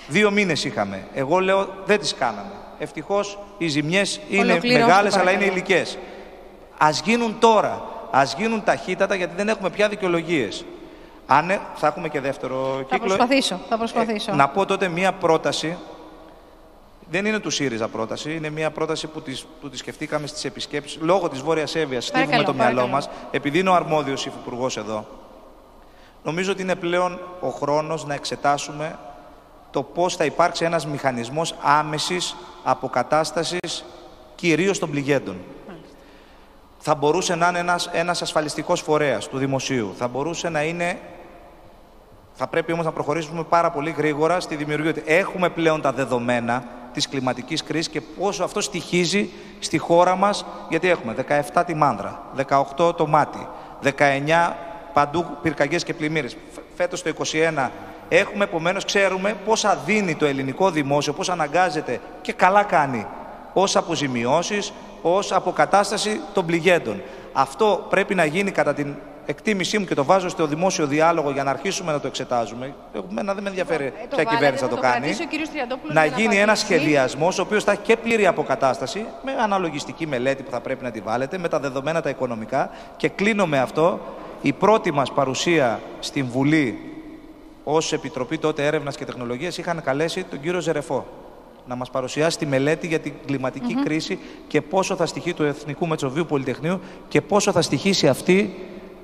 2 μήνες είχαμε. Εγώ λέω δεν τις κάναμε. Ευτυχώς οι ζημιές είναι μεγάλες, αλλά είναι υλικές. Ας γίνουν τώρα. Ας γίνουν ταχύτατα, γιατί δεν έχουμε πια δικαιολογίες. Θα έχουμε και δεύτερο κύκλο. Θα προσπαθήσω. Να πω τότε μία πρόταση. Δεν είναι του ΣΥΡΙΖΑ πρόταση. Είναι μία πρόταση που τη σκεφτήκαμε στις επισκέψεις. Λόγω της Βόρειας Εύβοιας στίβουμε το μυαλό μας. Επειδή είναι ο αρμόδιος υφυπουργός εδώ. Νομίζω ότι είναι πλέον ο χρόνος να εξετάσουμε το πώς θα υπάρξει ένας μηχανισμός άμεσης αποκατάστασης κυρίως των πληγέντων. Θα μπορούσε να είναι ένας ασφαλιστικός φορέας του δημοσίου. Θα μπορούσε να είναι... Θα πρέπει όμως να προχωρήσουμε πάρα πολύ γρήγορα στη δημιουργία. Έχουμε πλέον τα δεδομένα της κλιματικής κρίσης και πόσο αυτό στοιχίζει στη χώρα μας, γιατί έχουμε 17 τη Μάνδρα, 18 το Μάτι, 19 παντού πυρκαγιές και πλημμύρες. Φέτος το 21 έχουμε, επομένως ξέρουμε πόσα δίνει το ελληνικό δημόσιο, πώς αναγκάζεται και καλά κάνει ως αποζημιώσεις, ως αποκατάσταση των πληγέντων. Αυτό πρέπει να γίνει κατά την εκτίμησή μου και το βάζω στο δημόσιο διάλογο για να αρχίσουμε να το εξετάζουμε. Εμένα δεν με ενδιαφέρει ποια κυβέρνηση θα το κάνει. Να γίνει ένας σχεδιασμός, ο οποίος θα έχει και πλήρη αποκατάσταση, με αναλογιστική μελέτη που θα πρέπει να τη βάλετε, με τα δεδομένα τα οικονομικά. Και κλείνω με αυτό. Η πρώτη μας παρουσία στην Βουλή ως Επιτροπή τότε Έρευνας και Τεχνολογίας είχαν καλέσει τον κύριο Ζερεφό να μας παρουσιάσει τη μελέτη για την κλιματική κρίση και πόσο θα στοιχεί του Εθνικού Μετσοβίου Πολυτεχνείου και πόσο θα στοιχήσει αυτή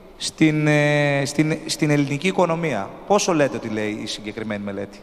στην ελληνική οικονομία. Πόσο λέτε ότι λέει η συγκεκριμένη μελέτη?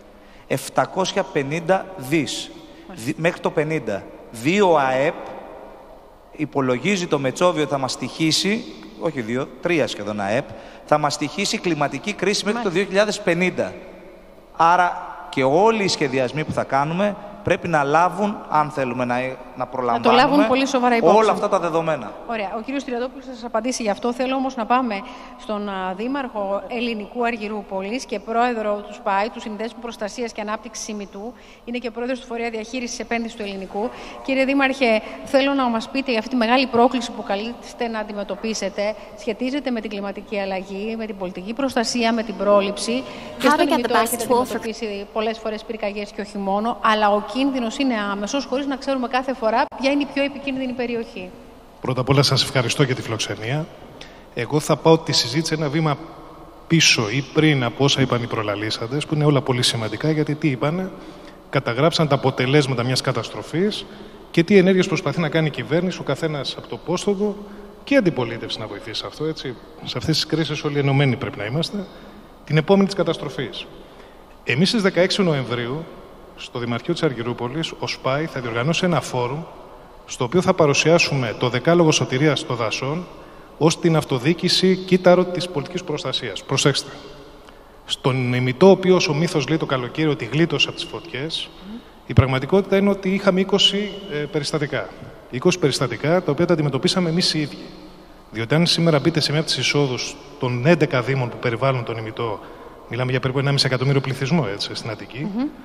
750 δις μέχρι το 50. 2 ΑΕΠ υπολογίζει το Μετσόβιο θα μας στοιχήσει, όχι 2, 3 σχεδόν ΑΕΠ, θα μας στοιχήσει κλιματική κρίση μέχρι το 2050. Άρα και όλοι οι σχεδιασμοί που θα κάνουμε πρέπει να λάβουν, αν θέλουμε να προλαμβάνουμε, να το λάβουν πολύ σοβαρά υπόψη. Όλα αυτά τα δεδομένα. Ωραία. Ο κύριος Τριαντόπουλος θα σας απαντήσει γι' αυτό. Θέλω όμως να πάμε στον Δήμαρχο Ελληνικού Αργυρούπολης και πρόεδρο του ΣΠΑΙ, του Συνδέσμου Προστασίας και Ανάπτυξης Ημιτού. Είναι και πρόεδρος του Φορέα Διαχείρισης Επένδυσης του Ελληνικού. Κύριε Δήμαρχε, θέλω να μας πείτε για αυτή τη μεγάλη πρόκληση που καλείστε να αντιμετωπίσετε. Σχετίζεται με την κλιματική αλλαγή, με την πολιτική προστασία, με την πρόληψη. Και στον Ημιτό έχετε αντιμετωπίσει πολλές φορές πυρκαγιές και όχι μόνο, αλλά ο κίνδυνος είναι άμεσος, χωρίς να ξέρουμε κάθε φορά ποια είναι η πιο επικίνδυνη περιοχή. Πρώτα απ' όλα σας ευχαριστώ για τη φιλοξενία. Εγώ θα πάω τη συζήτηση ένα βήμα πίσω ή πριν από όσα είπαν οι προλαλήσαντες, που είναι όλα πολύ σημαντικά, γιατί τι είπανε? Καταγράψαν τα αποτελέσματα μιας καταστροφής και τι ενέργειες προσπαθεί να κάνει η κυβέρνηση, ο καθένας από το πόστο του και η αντιπολίτευση να βοηθήσει αυτό. Έτσι. Σε αυτές τις κρίσεις όλοι ενωμένοι πρέπει να είμαστε. Την επόμενη της καταστροφής. Εμείς στις 16 Νοεμβρίου, στο Δημαρχείο της Αργυρούπολης, ο ΣΠΑΙ θα διοργανώσει ένα φόρουμ στο οποίο θα παρουσιάσουμε το δεκάλογο σωτηρίας των δασών ως την αυτοδιοίκηση κύτταρο της πολιτικής προστασίας. Προσέξτε. Στον ημιτό, ο οποίος ο μύθος λέει το καλοκαίρι ότι γλίτωσε από τις φωτιές, η πραγματικότητα είναι ότι είχαμε 20 περιστατικά. 20 περιστατικά τα οποία τα αντιμετωπίσαμε εμείς οι ίδιοι. Διότι αν σήμερα μπείτε σε μια από τις εισόδους των 11 δήμων που περιβάλλουν τον ημιτό, μιλάμε για περίπου 1,5 εκατομμύριο πληθυσμό έτσι, στην Αττική.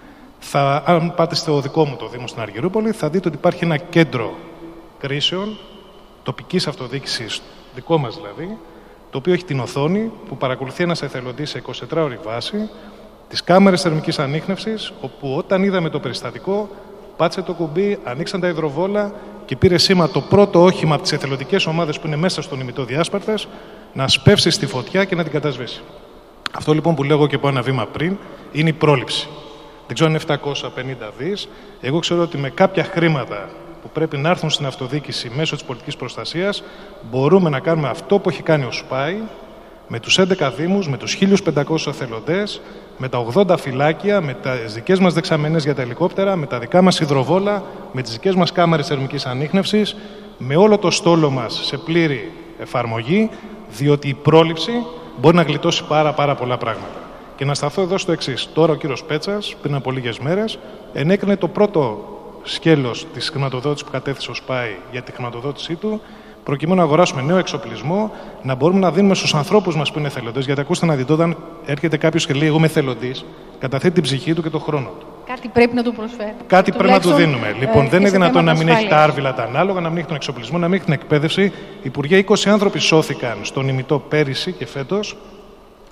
Αν πάτε στο δικό μου το Δήμο στην Αργυρούπολη, θα δείτε ότι υπάρχει ένα κέντρο κρίσεων τοπικής αυτοδιοίκησης, δικό μας δηλαδή, το οποίο έχει την οθόνη που παρακολουθεί ένας εθελοντής σε 24ωρη βάση, τις κάμερες θερμικής ανίχνευσης, όπου όταν είδαμε το περιστατικό, πάτησε το κουμπί, ανοίξαν τα υδροβόλα και πήρε σήμα το πρώτο όχημα από τις εθελοντικές ομάδες που είναι μέσα στον ημιτό διάσπαρτες να σπεύσει στη φωτιά και να την κατασβήσει. Αυτό λοιπόν που λέγω και από ένα βήμα πριν είναι η πρόληψη. Δεν ξέρω αν είναι 750 δις. Εγώ ξέρω ότι με κάποια χρήματα που πρέπει να έρθουν στην αυτοδιοίκηση μέσω της πολιτικής προστασίας μπορούμε να κάνουμε αυτό που έχει κάνει ο ΣΠΑΙ με τους 11 δήμους, με τους 1.500 εθελοντές, με τα 80 φυλάκια, με τις δικές μας δεξαμενές για τα ελικόπτερα, με τα δικά μας υδροβόλα, με τις δικές μας κάμερες θερμικής ανίχνευσης, με όλο το στόλο μας σε πλήρη εφαρμογή, διότι η πρόληψη μπορεί να γλιτώσει πάρα πολλά πράγματα. Και να σταθώ εδώ στο εξής. Τώρα ο κύριος Πέτσας, πριν από λίγες μέρες, ενέκρινε το πρώτο σκέλος της χρηματοδότησης που κατέθεσε ο ΣΠΑΙ για τη χρηματοδότησή του, προκειμένου να αγοράσουμε νέο εξοπλισμό, να μπορούμε να δίνουμε στους ανθρώπους μας που είναι εθελοντές. Γιατί ακούστε να δείτε, όταν έρχεται κάποιος και λέει: εγώ είμαι εθελοντής, καταθέτει την ψυχή του και τον χρόνο του. Κάτι πρέπει να του προσφέρει. Κάτι πρέπει να του δίνουμε. Λοιπόν, δεν είναι δυνατόν να μην έχει τα άρβιλα τα ανάλογα, να μην έχει τον εξοπλισμό, να μην έχει την εκπαίδευση. Υπουργέ, 20 άνθρωποι σώθηκαν στον ημιτό πέρυσι και φέτος.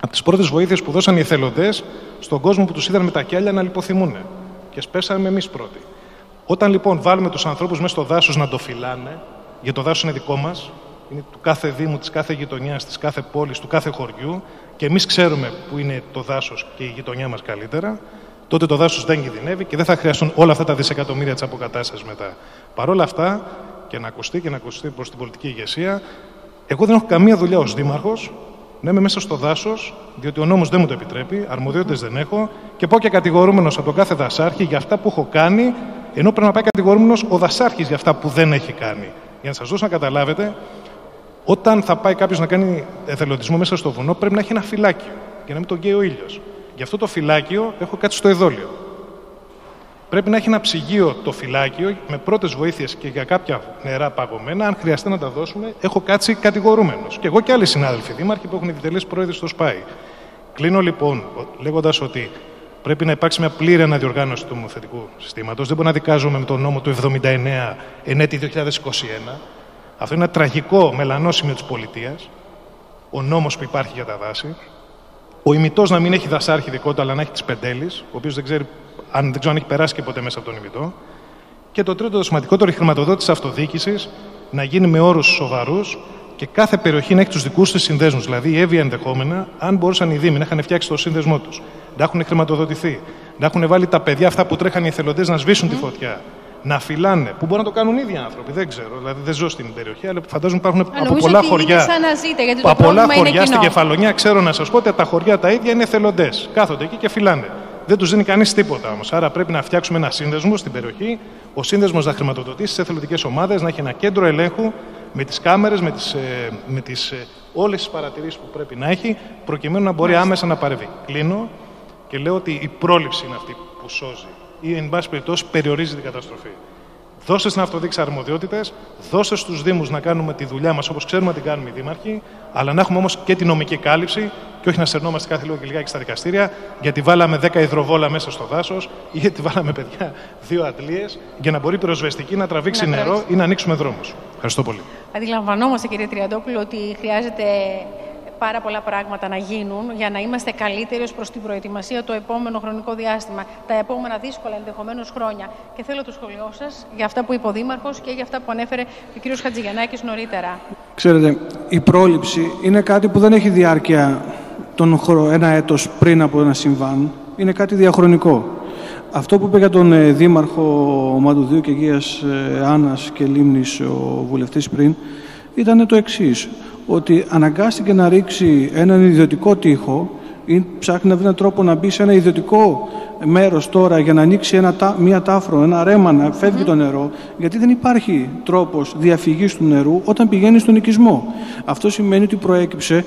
Από τις πρώτες βοήθειες που δώσαν οι εθελοντές στον κόσμο που τους είδαν με τα κιάλια να λιποθυμούν. Και σπέσαμε εμείς πρώτοι. Όταν λοιπόν βάλουμε τους ανθρώπους μέσα στο δάσος να το φυλάνε, γιατί το δάσος είναι δικό μας, είναι του κάθε δήμου, της κάθε γειτονιάς, της κάθε πόλης, του κάθε χωριού, και εμείς ξέρουμε που είναι το δάσος και η γειτονιά μας καλύτερα, τότε το δάσος δεν κινδυνεύει και δεν θα χρειαστούν όλα αυτά τα δισεκατομμύρια της αποκατάστασης μετά. Παρ' όλα αυτά, και να ακουστεί προς την πολιτική ηγεσία, εγώ δεν έχω καμία δουλειά ως δήμαρχος να είμαι μέσα στο δάσος, διότι ο νόμος δεν μου το επιτρέπει, αρμοδιότητες δεν έχω, και πάω και κατηγορούμενος από τον κάθε δασάρχη για αυτά που έχω κάνει, ενώ πρέπει να πάει κατηγορούμενος ο δασάρχης για αυτά που δεν έχει κάνει. Για να σας δώσω να καταλάβετε, όταν θα πάει κάποιος να κάνει εθελοντισμό μέσα στο βουνό, πρέπει να έχει ένα φυλάκιο για να μην τον καίει ο ήλιος. Γι' αυτό το φυλάκιο έχω κάτι στο εδόλιο. Πρέπει να έχει ένα ψυγείο το φυλάκιο με πρώτες βοήθειες και για κάποια νερά παγωμένα. Αν χρειαστεί να τα δώσουμε, έχω κάτσει κατηγορούμενος. Και εγώ και άλλοι συνάδελφοι δήμαρχοι που έχουν επιτελέσει πρόεδροι στο ΣΠΑΙ. Κλείνω λοιπόν λέγοντας ότι πρέπει να υπάρξει μια πλήρη αναδιοργάνωση του νομοθετικού συστήματος. Δεν μπορούμε να δικάζουμε με τον νόμο του 79 εν έτη 2021. Αυτό είναι ένα τραγικό μελανό σημείο της πολιτείας. Ο νόμος που υπάρχει για τα δάση. Ο ημιτός να μην έχει δασάρχη ειδικότητα, αλλά να έχει τις πεντέλεις, ο οποίος δεν ξέρω αν έχει περάσει και ποτέ μέσα από τον ημιτό. Και το τρίτο, το σημαντικότερο, η χρηματοδότηση της αυτοδιοίκησης να γίνει με όρους σοβαρούς και κάθε περιοχή να έχει τους δικούς της συνδέσμους. Δηλαδή, η Evia ενδεχόμενα, αν μπορούσαν οι Δήμοι να είχαν φτιάξει το σύνδεσμό τους, να έχουν χρηματοδοτηθεί, να έχουν βάλει τα παιδιά αυτά που τρέχαν οι εθελοντές να σβήσουν τη φωτιά, να φυλάνε, που μπορούν να το κάνουν ήδη άνθρωποι, δεν ξέρω. Δηλαδή, δεν ζω στην περιοχή, αλλά φαντάζομαι υπάρχουν από πολλά χωριά. Από πολλά χωριά στην Κεφαλονιά, ξέρω να σας πω ότι τα χωριά τα ίδια είναι εθελοντές. Κάθονται εκεί και φυλάνε. Δεν τους δίνει κανείς τίποτα όμως. Άρα πρέπει να φτιάξουμε ένα σύνδεσμο στην περιοχή. Ο σύνδεσμος να χρηματοδοτήσει τις εθελοντικές ομάδες, να έχει ένα κέντρο ελέγχου με τις κάμερες, με όλες τις παρατηρήσεις που πρέπει να έχει, προκειμένου να μπορεί άμεσα να παρεύει. Κλείνω και λέω ότι η πρόληψη είναι αυτή που σώζει ή, εν πάση περιπτώσει, περιορίζει την καταστροφή. Δώστε στην αυτοδιοίκηση αρμοδιότητες, δώστε στους Δήμους να κάνουμε τη δουλειά μας όπως ξέρουμε να την κάνουμε οι δήμαρχοι, αλλά να έχουμε όμως και τη νομική κάλυψη και όχι να σερνόμαστε κάθε λίγο και λιγάκι στα δικαστήρια, γιατί βάλαμε 10 υδροβόλα μέσα στο δάσος ή γιατί βάλαμε παιδιά 2 αντλίες για να μπορεί η πυροσβεστική να τραβήξει νερό ή να ανοίξουμε δρόμους. Ευχαριστώ πολύ. Αντιλαμβανόμαστε, κύριε Τριαντόπουλο, ότι χρειάζεται πάρα πολλά πράγματα να γίνουν για να είμαστε καλύτεροι ως προς την προετοιμασία το επόμενο χρονικό διάστημα, τα επόμενα δύσκολα ενδεχομένως χρόνια. Και θέλω το σχολείο σας για αυτά που είπε ο Δήμαρχος και για αυτά που ανέφερε ο κ. Chatzigiannakis νωρίτερα. Ξέρετε, η πρόληψη είναι κάτι που δεν έχει διάρκεια ένα έτος πριν από ένα συμβάν. Είναι κάτι διαχρονικό. Αυτό που είπε για τον Δήμαρχο Μαντουδίου και Αγίας Άννας και Λίμνης ο βουλευτής πριν ήταν το εξής, ότι αναγκάστηκε να ρίξει έναν ιδιωτικό τοίχο ή ψάχνει να βρει έναν τρόπο να μπει σε ένα ιδιωτικό μέρος τώρα για να ανοίξει μία τάφρο, ένα ρέμα να φεύγει το νερό, γιατί δεν υπάρχει τρόπος διαφυγής του νερού όταν πηγαίνει στον οικισμό. Αυτό σημαίνει ότι προέκυψε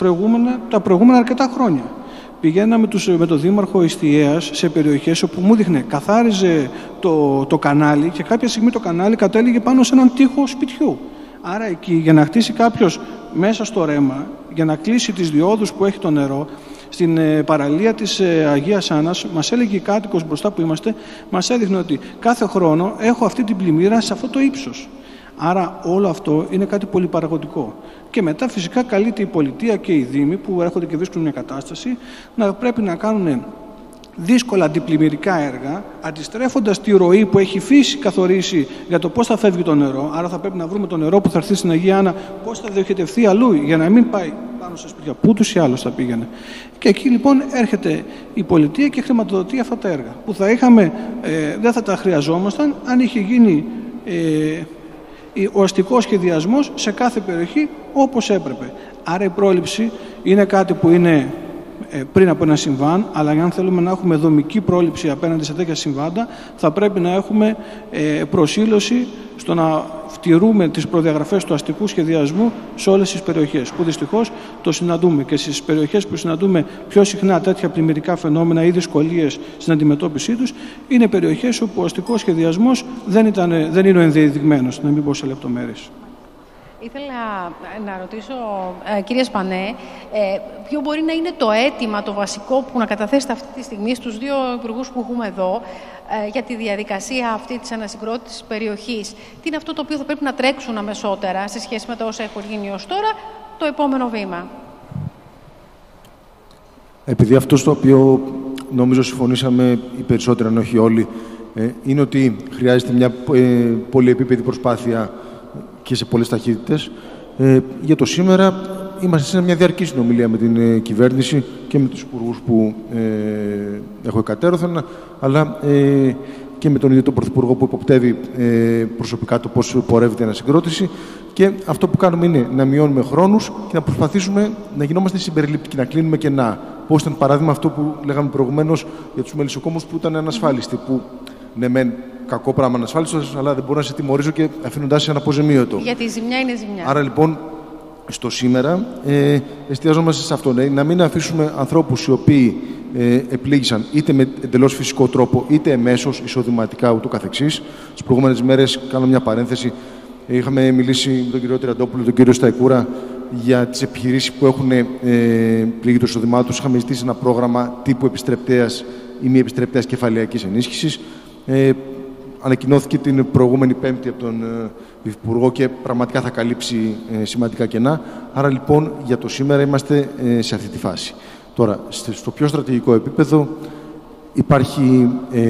τα προηγούμενα αρκετά χρόνια. Πηγαίναμε με τον Δήμαρχο Ιστιαίας σε περιοχές όπου μου δείχνε καθάριζε το κανάλι και κάποια στιγμή το κανάλι κατέληγε πάνω σε έναν τοίχο σπιτιού. Άρα εκεί για να χτίσει κάποιος μέσα στο ρέμα, για να κλείσει τις διόδους που έχει το νερό, στην παραλία της Αγίας Άννας, μας έλεγε η κάτοικος μπροστά που είμαστε, μας έδειχνε ότι κάθε χρόνο έχω αυτή την πλημμύρα σε αυτό το ύψος. Άρα όλο αυτό είναι κάτι πολύ παραγωγικό. Και μετά φυσικά καλείται η πολιτεία και οι δήμοι που έρχονται και βρίσκουν μια κατάσταση να πρέπει να κάνουν δύσκολα αντιπλημμυρικά έργα, αντιστρέφοντας τη ροή που έχει η φύση καθορίσει για το πώς θα φεύγει το νερό. Άρα θα πρέπει να βρούμε το νερό που θα έρθει στην Αγία Άννα, πώς θα διοχετευτεί αλλού, για να μην πάει πάνω στα σπίτια που ούτως ή άλλως θα πήγαινε. Και εκεί λοιπόν έρχεται η πολιτεία και χρηματοδοτεί αυτά τα έργα, που δεν θα τα χρειαζόμασταν αν είχε γίνει ο αστικός σχεδιασμός σε κάθε περιοχή όπως έπρεπε. Άρα η πρόληψη είναι κάτι που είναι πριν από ένα συμβάν, αλλά αν θέλουμε να έχουμε δομική πρόληψη απέναντι σε τέτοια συμβάντα, θα πρέπει να έχουμε προσήλωση στο να φτηρούμε τις προδιαγραφές του αστικού σχεδιασμού σε όλες τις περιοχές, που δυστυχώς το συναντούμε και στις περιοχές που συναντούμε πιο συχνά τέτοια πλημμυρικά φαινόμενα ή δυσκολίες στην αντιμετώπιση τους, είναι περιοχές όπου ο αστικός σχεδιασμός δεν είναι ο ενδεδειγμένος, να μην πω σε λεπτομέρειες. Ήθελα να ρωτήσω, κύριε Σπανέ, ποιο μπορεί να είναι το αίτημα, το βασικό που να καταθέσετε αυτή τη στιγμή στους δύο υπουργούς που έχουμε εδώ για τη διαδικασία αυτή της ανασυγκρότησης της περιοχής. Τι είναι αυτό το οποίο θα πρέπει να τρέξουν αμεσότερα σε σχέση με τα όσα έχουν γίνει ως τώρα, το επόμενο βήμα? Επειδή αυτό στο οποίο νομίζω συμφωνήσαμε οι περισσότεροι, αν όχι όλοι, είναι ότι χρειάζεται μια πολυεπίπεδη προσπάθεια και σε πολλές ταχύτητες. Για το σήμερα είμαστε σε μια διαρκή συνομιλία με την κυβέρνηση και με τους υπουργούς που έχω εκατέρωθεν, αλλά και με τον ίδιο τον Πρωθυπουργό που υποπτεύει προσωπικά το πώς πορεύεται η ανασυγκρότηση. Και αυτό που κάνουμε είναι να μειώνουμε χρόνους και να προσπαθήσουμε να γινόμαστε συμπεριληπτικοί, να κλείνουμε κενά. Πώς ήταν παράδειγμα αυτό που λέγαμε προηγουμένως για τους μελισσοκόμους που ήταν ανασφάλιστοι. Που ναι, μεν κακό πράγμα ανασφάλιστος, αλλά δεν μπορώ να σε τιμωρήσω και αφήνοντάς σε αναποζημίωτο. Γιατί η ζημιά είναι ζημιά. Άρα λοιπόν, στο σήμερα εστιαζόμαστε σε αυτό. Να μην αφήσουμε ανθρώπους οι οποίοι επλήγησαν είτε με εντελώς φυσικό τρόπο, είτε εμέσως, εισοδηματικά ούτω καθεξής. Τις προηγούμενες μέρες, κάνω μια παρένθεση, είχαμε μιλήσει με τον κύριο Τριαντόπουλο, τον κύριο Σταϊκούρα για τις επιχειρήσεις που έχουν πληγεί το εισόδημά τους. Είχαμε ζητήσει ένα πρόγραμμα τύπου επιστρεπτέας ή μη επιστρεπτέας κεφαλαιακής ενίσχυσης. Ανακοινώθηκε την προηγούμενη Πέμπτη από τον Υφυπουργό και πραγματικά θα καλύψει σημαντικά κενά. Άρα λοιπόν για το σήμερα είμαστε σε αυτή τη φάση. Τώρα, στο πιο στρατηγικό επίπεδο υπάρχει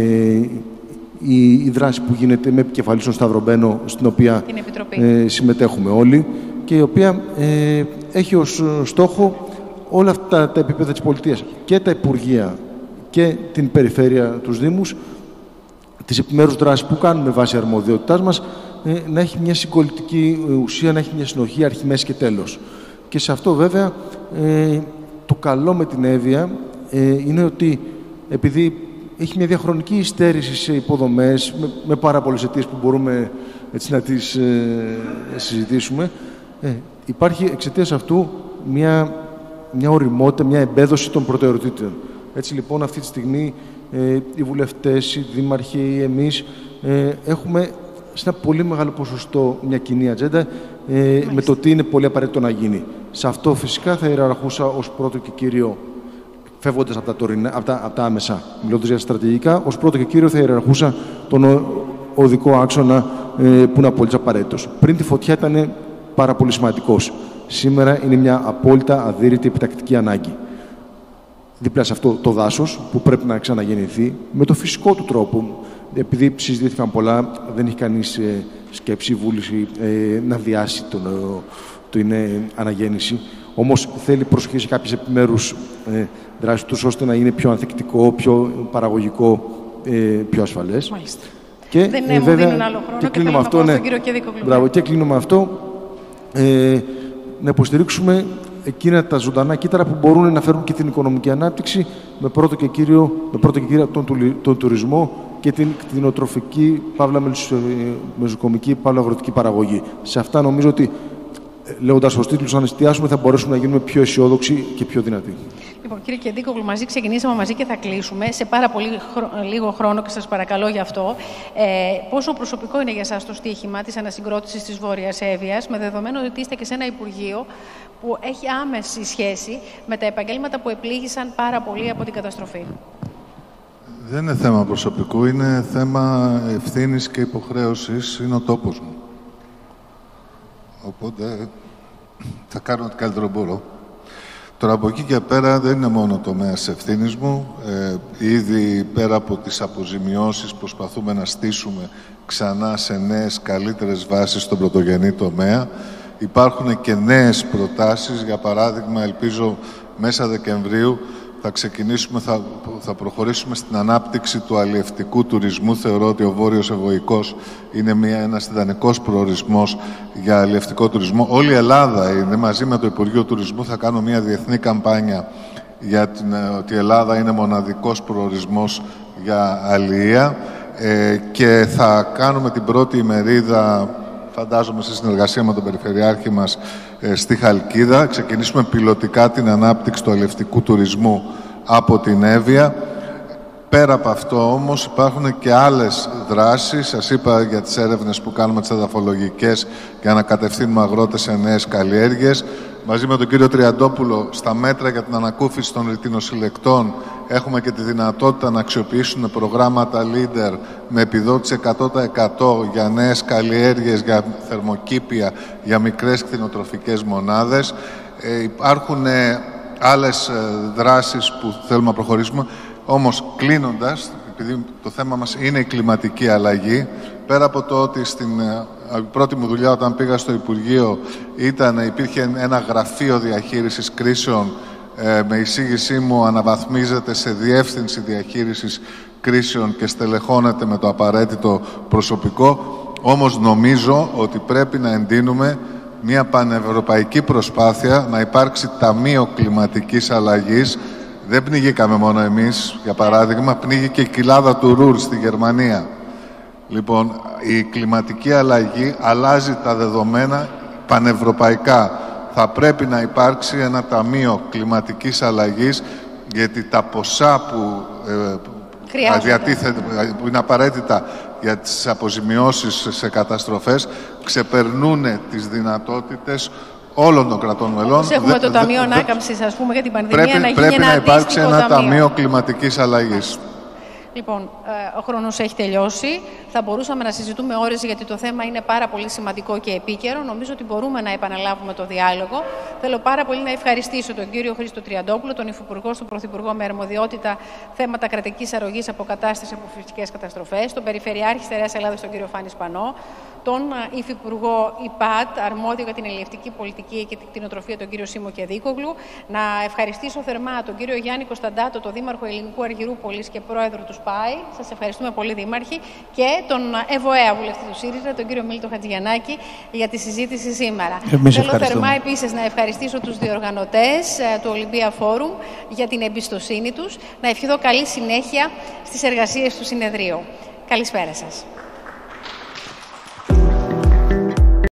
η δράση που γίνεται με επικεφαλής στον Σταυρομπένο, στην οποία συμμετέχουμε όλοι και η οποία έχει ως στόχο όλα αυτά τα επίπεδα της πολιτείας και τα Υπουργεία και την Περιφέρεια, τους Δήμους, τις επιμέρους δράσεις που κάνουμε βάσει αρμοδιότητάς μας, να έχει μια συγκολητική ουσία, να έχει μια συνοχή, αρχή, μέση και τέλος. Και σε αυτό βέβαια το καλό με την Evia είναι ότι επειδή έχει μια διαχρονική υστέρηση σε υποδομές, με πάρα πολλές αιτίες που μπορούμε έτσι, να τις συζητήσουμε, υπάρχει εξαιτίας αυτού μια ωριμότητα, μια εμπέδωση των προτεραιοτήτων. Έτσι λοιπόν αυτή τη στιγμή οι βουλευτές, οι δήμαρχοι, εμείς έχουμε σε ένα πολύ μεγάλο ποσοστό μια κοινή ατζέντα με το τι είναι πολύ απαραίτητο να γίνει. Σε αυτό φυσικά θα ιεραρχούσα ως πρώτο και κύριο, φεύγοντας από τα άμεσα, μιλώντας για στρατηγικά, ως πρώτο και κύριο θα ιεραρχούσα τον οδικό άξονα που είναι απόλυτα απαραίτητος. Πριν τη φωτιά ήταν πάρα πολύ σημαντικός. Σήμερα είναι μια απόλυτα αδύρυτη επιτακτική ανάγκη. Δίπλα σε αυτό το δάσος που πρέπει να ξαναγεννηθεί με το φυσικό του τρόπο. Επειδή συζητήθηκαν πολλά, δεν έχει κανείς σκέψη, βούληση να βιάσει την αναγέννηση. Όμως θέλει προσοχή σε κάποιες επιμέρους δράσεις τους, ώστε να είναι πιο ανθεκτικό, πιο παραγωγικό, πιο ασφαλές. Μάλιστα. Και δεν μου δίνουν άλλο χρόνο και κλείνουμε αυτό, στον κύριο Kedikoglou. Μπράβο, και κλείνουμε αυτό. Να υποστηρίξουμε εκείνα τα ζωντανά κύτταρα που μπορούν να φέρουν και την οικονομική ανάπτυξη με πρώτο και κύριο τον τουρισμό και την κτηνοτροφική, παύλα μελισσοκομική, παύλα αγροτική παραγωγή. Σε αυτά νομίζω ότι, λέγοντας ως τίτλους, αν εστιάσουμε, θα μπορέσουμε να γίνουμε πιο αισιόδοξοι και πιο δυνατοί. Λοιπόν, κύριε Kedikoglou, ξεκινήσαμε μαζί και θα κλείσουμε σε πάρα πολύ λίγο χρόνο και σας παρακαλώ γι' αυτό. Πόσο προσωπικό είναι για σας το στίχημα της ανασυγκρότησης της Βόρειας Εύβοιας, με δεδομένο ότι είστε και σε ένα Υπουργείο που έχει άμεση σχέση με τα επαγγέλματα που επλήγησαν πάρα πολύ από την καταστροφή? Δεν είναι θέμα προσωπικού, είναι θέμα ευθύνης και υποχρέωσης, είναι ο τόπος μου. Οπότε θα κάνω ό,τι καλύτερο μπορώ. Τώρα από εκεί και πέρα δεν είναι μόνο τομέας ευθύνης μου. Ήδη πέρα από τις αποζημιώσεις προσπαθούμε να στήσουμε ξανά σε νέες καλύτερες βάσεις στον πρωτογενή τομέα. Υπάρχουν και νέες προτάσεις. Για παράδειγμα, ελπίζω μέσα Δεκεμβρίου θα ξεκινήσουμε, θα προχωρήσουμε στην ανάπτυξη του αλλιευτικού τουρισμού. Θεωρώ ότι ο Βόρειος Ευωικός είναι ένας ιδανικός προορισμός για αλλιευτικό τουρισμό. Όλη η Ελλάδα είναι μαζί με το Υπουργείο Τουρισμού. Θα κάνω μια διεθνή καμπάνια για ότι η Ελλάδα είναι μοναδικός προορισμός για αλλιεία και θα κάνουμε την πρώτη ημερίδα, φαντάζομαι σε συνεργασία με τον Περιφερειάρχη μας, στη Χαλκίδα. Ξεκινήσουμε πιλωτικά την ανάπτυξη του αλλιευτικού τουρισμού από την Evia. Πέρα από αυτό όμως υπάρχουν και άλλες δράσεις. Σας είπα για τις έρευνες που κάνουμε τις εδαφολογικές για να κατευθύνουμε αγρότες σε νέες καλλιέργειες. Μαζί με τον κύριο Τριαντόπουλο, στα μέτρα για την ανακούφιση των ρητινοσυλλεκτών, έχουμε και τη δυνατότητα να αξιοποιήσουν προγράμματα leader με επιδότηση 100% για νέες καλλιέργειες, για θερμοκήπια, για μικρές κτηνοτροφικές μονάδες. Υπάρχουν άλλες δράσεις που θέλουμε να προχωρήσουμε. Όμως, κλείνοντας, επειδή το θέμα μας είναι η κλιματική αλλαγή, πέρα από το ότι στην πρώτη μου δουλειά όταν πήγα στο Υπουργείο υπήρχε ένα γραφείο διαχείρισης κρίσεων, με εισήγησή μου αναβαθμίζεται σε διεύθυνση διαχείρισης κρίσεων και στελεχώνεται με το απαραίτητο προσωπικό. Όμως νομίζω ότι πρέπει να εντείνουμε μια πανευρωπαϊκή προσπάθεια να υπάρξει ταμείο κλιματικής αλλαγής. Δεν πνιγήκαμε μόνο εμείς, για παράδειγμα, πνίγηκε η κοιλάδα του Ρουρ στη Γερμανία. Λοιπόν, η κλιματική αλλαγή αλλάζει τα δεδομένα πανευρωπαϊκά. Θα πρέπει να υπάρξει ένα ταμείο κλιματικής αλλαγής, γιατί τα ποσά που που είναι απαραίτητα για τις αποζημιώσεις σε καταστροφές ξεπερνούν τις δυνατότητες όλων των κρατών μελών. Όπως έχουμε το Ταμείο Ανάκαμψης, ας πούμε, για την πανδημία, πρέπει να υπάρξει ένα ταμείο κλιματικής αλλαγής. Λοιπόν, ο χρόνος έχει τελειώσει. Θα μπορούσαμε να συζητούμε ώρες, γιατί το θέμα είναι πάρα πολύ σημαντικό και επίκαιρο. Νομίζω ότι μπορούμε να επαναλάβουμε το διάλογο. Θέλω πάρα πολύ να ευχαριστήσω τον κύριο Χρήστο Τριαντόπουλο, τον Υφυπουργό στον Πρωθυπουργό με αρμοδιότητα θέματα κρατικής αρρωγής, αποκατάστασης από φυσικές καταστροφές, τον Περιφερειάρχη Στερεάς Ελλάδας, τον κύριο Φάνη Σπανό, τον Υφυπουργό ΙΠΑΤ, αρμόδιο για την ελληνευτική πολιτική και την κτηνοτροφία, τον κύριο Σίμο Kedikoglou. Να ευχαριστήσω θερμά τον κύριο Γιάννη Κωνσταντάτο, τον Δήμαρχο Ελληνικού Αργυρούπολης και Πρόεδρο του ΣΠΑΙ. Σας ευχαριστούμε πολύ, Δήμαρχοι. Και τον Εβοέα, βουλευτή του ΣΥΡΙΖΑ, τον κύριο Μίλτο Chatzigiannakis, για τη συζήτηση σήμερα. Θέλω θερμά επίσης να ευχαριστήσω τους διοργανωτές του Olympia Forum για την εμπιστοσύνη τους. Να ευχηθώ καλή συνέχεια στις εργασίες του συνεδρίου. Καλησπέρα σας.